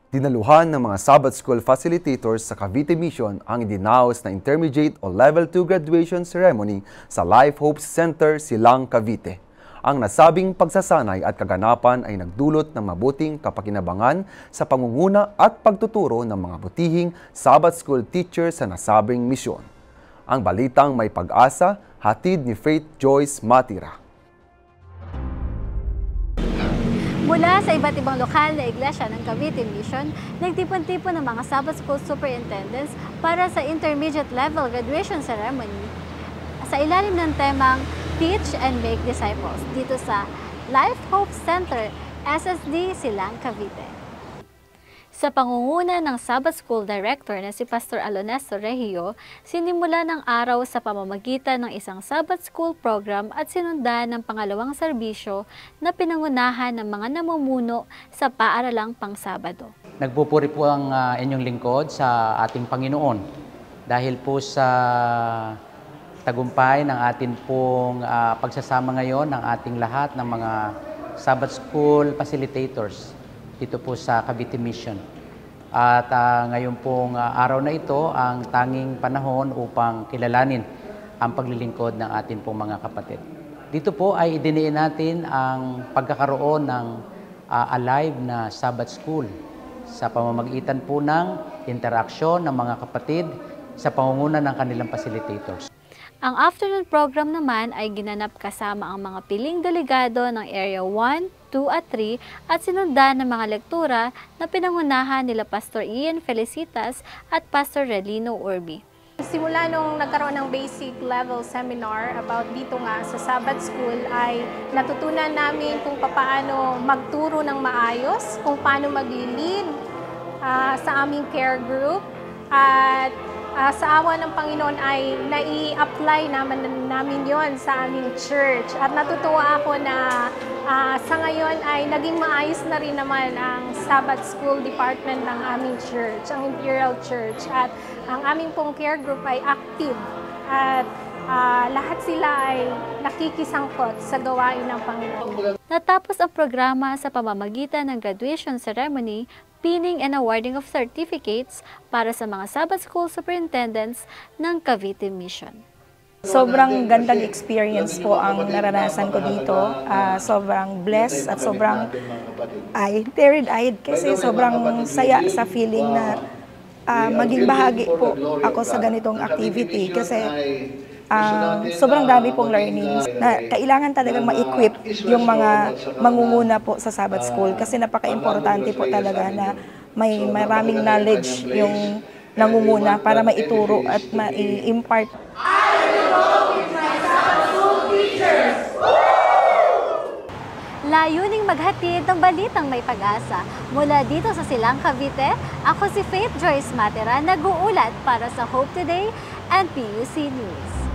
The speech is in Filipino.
Dinaluhan ng mga Sabbath School facilitators sa Cavite Mission ang idinaos na Intermediate o Level 2 graduation ceremony sa Life Hope Center, Silang, Cavite. Ang nasabing pagsasanay at kaganapan ay nagdulot ng mabuting kapakinabangan sa pangunguna at pagtuturo ng mga butihing Sabbath School teachers sa nasabing misyon. Ang balitang may pag-asa, hatid ni Faith Joyce Matira. Mula sa iba't ibang lokal na iglesia ng Cavite Mission, nagtipon-tipon ng mga Sabbath School Superintendents para sa Intermediate Level Graduation Ceremony sa ilalim ng temang Teach and Make Disciples dito sa Life Hope Center, SSD, Silang, Cavite. Sa pangunguna ng Sabbath School Director na si Pastor Alonesto Regio, sinimula ng araw sa pamamagitan ng isang Sabbath School program at sinundan ng pangalawang serbisyo na pinangunahan ng mga namumuno sa paaralang pang-Sabado. Nagpupuri po ang inyong lingkod sa ating Panginoon dahil po sa tagumpay ng ating pong pagsasama ngayon ng ating lahat ng mga Sabbath School facilitators dito po sa Cavite Mission. At ngayon pong araw na ito ang tanging panahon upang kilalanin ang paglilingkod ng ating pong mga kapatid. Dito po ay idiniin natin ang pagkakaroon ng alive na Sabbath School sa pamamagitan po ng interaksyon ng mga kapatid sa pangunguna ng kanilang facilitators. Ang afternoon program naman ay ginanap kasama ang mga piling delegado ng Area 1, 2 at 3 at sinundan ng mga lektura na pinangunahan nila Pastor Ian Felicitas at Pastor Relino Urbi. Simula nung nagkaroon ng basic level seminar about dito nga sa Sabbath School ay natutunan namin kung paano magturo ng maayos, kung paano mag-lead sa aming care group at sa awa ng Panginoon ay nai-apply namin yon sa aming church. At natutuwa ako na sa ngayon ay naging maayos na rin naman ang Sabbath School Department ng aming church, ang Imperial Church. At ang aming pong care group ay active at lahat sila ay nakikisangkot sa gawain ng Panginoon. Natapos ang programa sa pamamagitan ng graduation ceremony, pinning and awarding of certificates para sa mga Sabbath School Superintendents ng Cavite Mission. Sobrang gandang experience po ang naranasan ko dito. Sobrang blessed at sobrang teary-eyed kasi sobrang saya sa feeling na maging bahagi po ako sa ganitong activity kasi sobrang dami pong learnings na kailangan talagang ma-equip yung mga mangunguna po sa Sabbath School kasi napaka-importante po talaga na may maraming knowledge yung nangunguna para maituro at ma-impart. Layuning maghatid ng balitang may pag-asa. Mula dito sa Silang, Cavite, ako si Faith Joyce Matira, nag-uulat para sa Hope Today and PUC News.